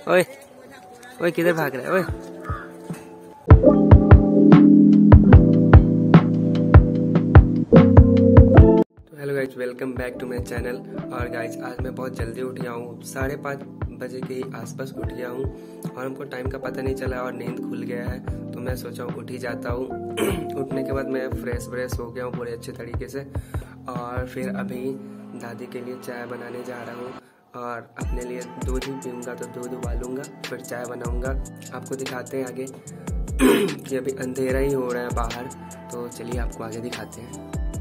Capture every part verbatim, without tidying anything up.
ओए ओए किधर भाग रहा है ओए। तो hello guys, welcome back to my channel. और गाइज आज मैं बहुत जल्दी उठ गया हूँ, साढ़े पाँच बजे के आसपास उठ गया हूँ और हमको टाइम का पता नहीं चला और नींद खुल गया है। तो मैं सोचा हूँ उठ ही जाता हूँ। उठने के बाद मैं फ्रेश व्रेश हो गया हूँ पूरे अच्छे तरीके से और फिर अभी दादी के लिए चाय बनाने जा रहा हूँ और अपने लिए दूध ही पीऊँगा। तो दूध उबालूंगा फिर चाय बनाऊँगा। आपको दिखाते हैं आगे कि अभी अंधेरा ही हो रहा है बाहर, तो चलिए आपको आगे दिखाते हैं।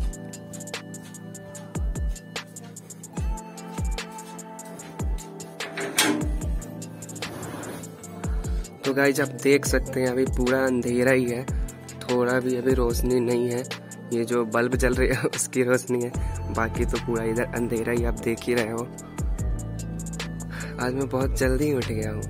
तो गाइज आप देख सकते हैं अभी पूरा अंधेरा ही है, थोड़ा भी अभी रोशनी नहीं है। ये जो बल्ब जल रही है उसकी रोशनी है, बाकी तो पूरा इधर अंधेरा ही आप देख ही रहे हो। आज मैं बहुत जल्दी उठ गया हूँ।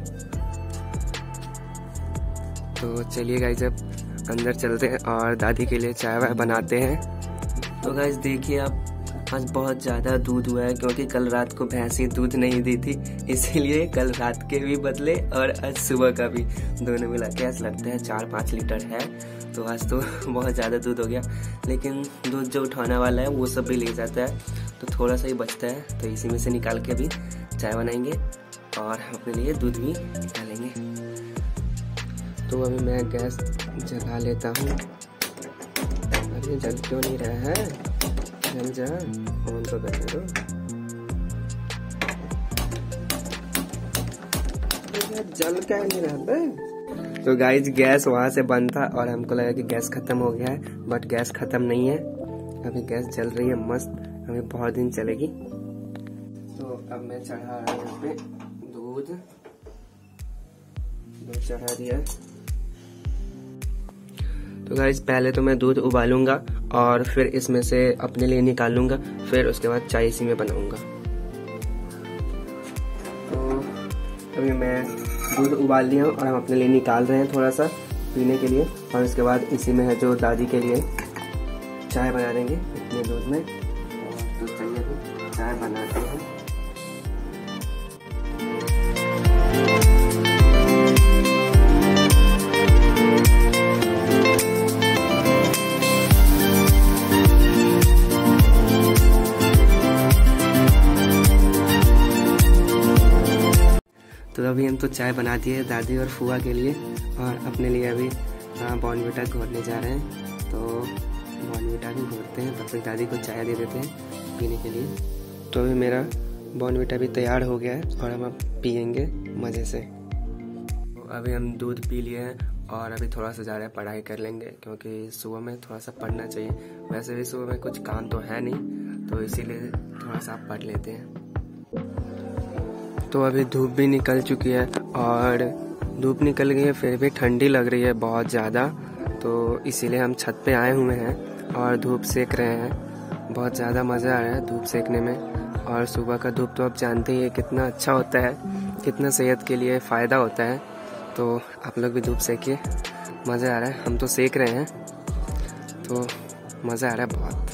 तो चलिए गाइज अब अंदर चलते हैं और दादी के लिए चाय वाय बनाते हैं। तो गाइज देखिए आप, आज बहुत ज़्यादा दूध हुआ है क्योंकि कल रात को भैंसी दूध नहीं दी थी, इसीलिए कल रात के भी बदले और आज सुबह का भी, दोनों मिला के ऐसा लगता है चार पाँच लीटर है। तो आज तो बहुत ज़्यादा दूध हो गया, लेकिन दूध जो उठाने वाला है वो सब भी ले जाता है, तो थोड़ा सा ही बचता है। तो इसी में से निकाल के अभी चाय बनाएंगे और अपने लिए दूध भी निकालेंगे। तो अभी मैं गैस जला लेता हूँ। अरे जल क्यों नहीं रहा है, जल जा, ऑन तो करने दो। जल क्या नहीं रहा है। तो गाइज गैस वहां से बंद था और हमको लगा कि गैस खत्म हो गया है, बट गैस खत्म नहीं है। अभी गैस जल रही है मस्त, अभी बहुत दिन चलेगी। तो अब मैं चढ़ा रहा हूँ यहाँ पे दूध, दूध चढ़ा दिया। तो गाइज पहले तो मैं दूध उबालूंगा और फिर इसमें से अपने लिए निकालूंगा, फिर उसके बाद चाय इसी में बनाऊंगा। तो अभी मैं दूध उबाल लिया और हम अपने लिए निकाल रहे हैं थोड़ा सा पीने के लिए, और उसके बाद इसी में है जो दादी के लिए चाय बना देंगे इतने दूध में। तो चलिए चाय बनाते हैं। तो अभी हम तो चाय बना दिए दादी और फुआ के लिए, और अपने लिए अभी बॉर्नविटा घोरने जा रहे हैं। तो बॉर्नविटा भी घोरते हैं, तब तक दादी को चाय दे देते हैं पीने के लिए। तो अभी मेरा बॉर्नविटा भी तैयार हो गया है और हम अब पियेंगे मज़े से। तो अभी हम दूध पी लिए हैं और अभी थोड़ा सा जा रहे हैं पढ़ाई कर लेंगे, क्योंकि सुबह में थोड़ा सा पढ़ना चाहिए। वैसे भी सुबह में कुछ काम तो है नहीं, तो इसीलिए थोड़ा सा पढ़ लेते हैं। तो अभी धूप भी निकल चुकी है और धूप निकल गई है, फिर भी ठंडी लग रही है बहुत ज़्यादा। तो इसीलिए हम छत पे आए हुए हैं और धूप सेक रहे हैं। बहुत ज़्यादा मज़ा आ रहा है धूप सेकने में। और सुबह का धूप तो आप जानते ही है कितना अच्छा होता है, कितना सेहत के लिए फ़ायदा होता है। तो आप लोग भी धूप सेकिए, मज़ा आ रहा है। हम तो सेक रहे हैं, तो मज़ा आ रहा है बहुत।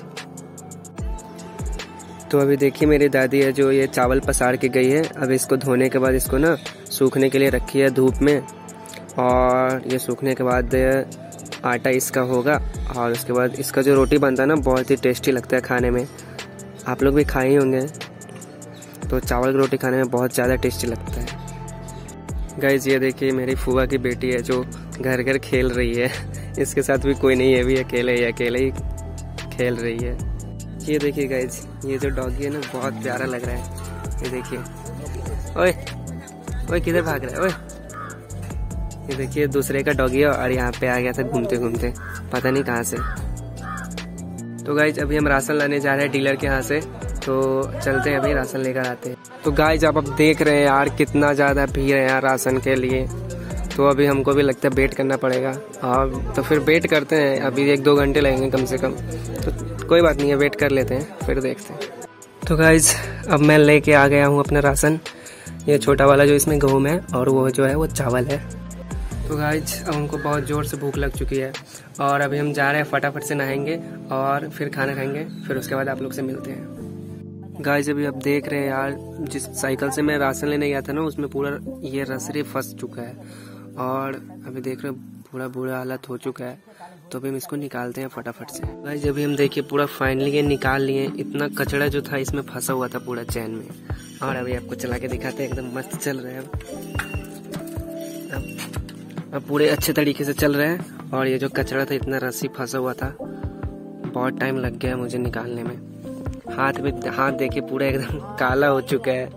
तो अभी देखिए मेरी दादी है जो ये चावल पसार के गई है। अब इसको धोने के बाद इसको ना सूखने के लिए रखी है धूप में, और ये सूखने के बाद आटा इसका होगा। और उसके बाद इसका जो रोटी बनता है ना, बहुत ही टेस्टी लगता है खाने में। आप लोग भी खाए ही होंगे। तो चावल की रोटी खाने में बहुत ज़्यादा टेस्टी लगता है। गाइज ये देखिए मेरी फूफा की बेटी है जो घर घर खेल रही है। इसके साथ भी कोई नहीं है, भी अकेले ही अकेले ही खेल रही है। ये देखिए गाइज, ये जो डॉगी है ना बहुत प्यारा लग रहा है। ये देखिए, ओए ओए किधर भाग रहा है ओए। ये देखिए दूसरे का डॉगी है और यहाँ पे आ गया था घूमते घूमते, पता नहीं कहाँ से। तो गाइज अभी हम राशन लाने जा रहे हैं डीलर के यहाँ से, तो चलते हैं अभी राशन लेकर आते हैं। तो गाइज आप अब देख रहे हैं यार कितना ज़्यादा भीड़ है यार राशन के लिए। तो अभी हमको भी लगता है वेट करना पड़ेगा, और तो फिर वेट करते हैं। अभी एक दो घंटे लगेंगे कम से कम, तो कोई बात नहीं है, वेट कर लेते हैं फिर देखते हैं। तो गाइज अब मैं लेके आ गया हूँ अपना राशन। ये छोटा वाला जो इसमें गेहूं है और वो जो है वो चावल है। तो गाइज अब हमको बहुत ज़ोर से भूख लग चुकी है और अभी हम जा रहे हैं, फटाफट से नहाएंगे और फिर खाना खाएंगे, फिर उसके बाद आप लोग से मिलते हैं। गाइस अभी आप देख रहे हैं यार, जिस साइकिल से मैं राशन लेने गया था ना उसमें पूरा ये रसरी फंस चुका है और अभी देख रहे हैं पूरा बुरा हालत हो चुका है। तो अभी हम इसको निकालते हैं फटाफट से। गाइस अभी हम देखिए पूरा फाइनली ये निकाल लिए। इतना कचड़ा जो था इसमें फंसा हुआ था पूरा चैन में। और अभी आपको चला के दिखाते हैं, एकदम मस्त चल रहा है अब अब पूरे अच्छे तरीके से चल रहा है। और ये जो कचड़ा था इतना रस्सी फंसा हुआ था, बहुत टाइम लग गया मुझे निकालने में। हाथ भी हाथ देखिए पूरा एकदम काला हो चुका है।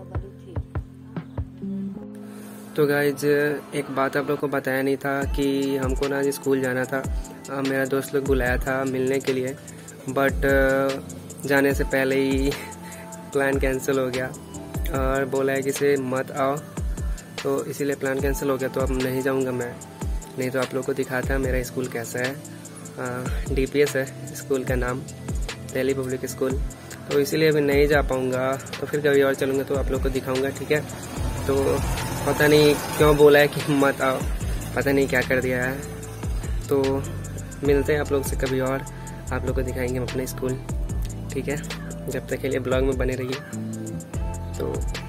तो गाइज एक बात आप लोग को बताया नहीं था कि हमको ना आज स्कूल जाना था। मेरा दोस्त लोग बुलाया था मिलने के लिए, बट जाने से पहले ही प्लान कैंसिल हो गया और बोला है कि से मत आओ, तो इसीलिए प्लान कैंसिल हो गया। तो अब नहीं जाऊंगा मैं, नहीं तो आप लोग को दिखाता मेरा स्कूल कैसा है। डी पी एस है स्कूल का नाम, दिल्ली पब्लिक स्कूल। तो इसीलिए अभी नहीं जा पाऊंगा, तो फिर कभी और चलूँगा तो आप लोग को दिखाऊंगा, ठीक है। तो पता नहीं क्यों बोला है कि मत आओ, पता नहीं क्या कर दिया है। तो मिलते हैं आप लोग से कभी और, आप लोग को दिखाएंगे हम अपने स्कूल, ठीक है। जब तक के लिए ब्लॉग में बने रहिए। तो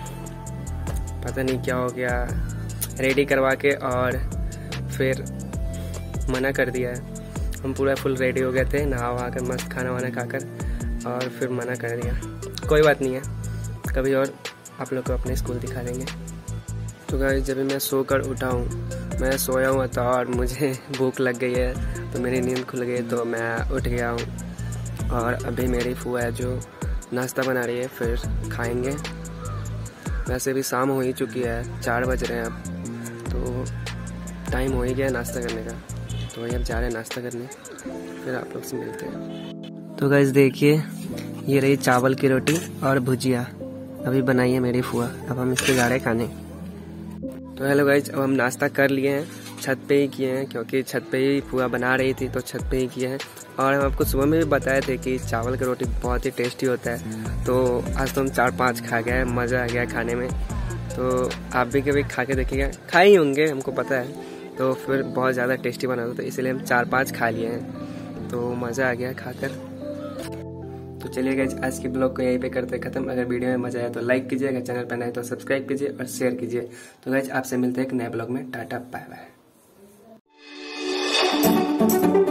पता नहीं क्या हो गया, रेडी करवा के और फिर मना कर दिया है। हम पूरा फुल रेडी हो गए थे, नहा वहा कर मस्त खाना वाना खाकर, और फिर मना कर दिया। कोई बात नहीं है, कभी और आप लोग को अपने स्कूल दिखा देंगे। तो गाइस जब मैं सोकर उठा हूँ, मैं सोया हुआ था और मुझे भूख लग गई है, तो मेरी नींद खुल गई, तो मैं उठ गया हूँ। और अभी मेरी फूआ है जो नाश्ता बना रही है, फिर खाएंगे। वैसे भी शाम हो ही चुकी है, चार बज रहे हैं अब, तो टाइम हो ही गया नाश्ता करने का। तो वही अब जा रहे हैं नाश्ता करने, फिर आप लोग से मिलते हैं। तो गाइस देखिए ये रही चावल की रोटी और भुजिया, अभी बनाई है मेरी फुआ। अब हम इसके जा रहे हैं खाने। तो हेलो गाइस, अब हम नाश्ता कर लिए हैं, छत पे ही किए हैं क्योंकि छत पे ही फुआ बना रही थी, तो छत पे ही किए हैं। और हम आपको सुबह में भी बताए थे कि चावल की रोटी बहुत ही टेस्टी होता है। तो आज तो हम चार पाँच खा गए, मज़ा आ गया खाने में। तो आप भी कभी खा के देखिएगा, खाए ही होंगे हमको पता है, तो फिर बहुत ज़्यादा टेस्टी बना था, तो इसलिए हम चार पाँच खा लिए हैं, तो मज़ा आ गया खाकर। तो चलिए गाइस आज की ब्लॉग को यहीं पे करते खत्म। अगर वीडियो में मजा आया तो लाइक कीजिए, अगर चैनल पर नए तो सब्सक्राइब कीजिए और शेयर कीजिए। तो गाइस आपसे मिलते हैं एक नए ब्लॉग में। Tata bye bye.